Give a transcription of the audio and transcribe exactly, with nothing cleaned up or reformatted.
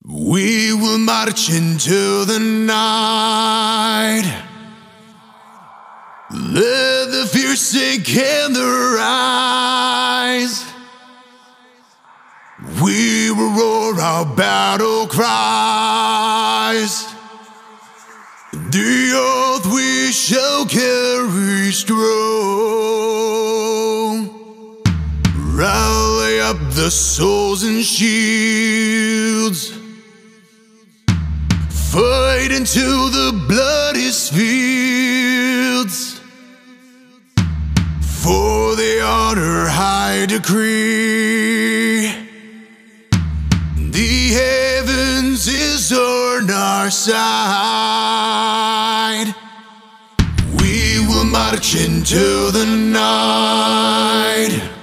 We will march into the night. Let the fear sink in their eyes. We will roar our battle cries. The oath we shall carry strong. Rally up the swords and shields. Fight into the bloodiest fields. For the honor high decree. The heavens is on our side. We will march into the night.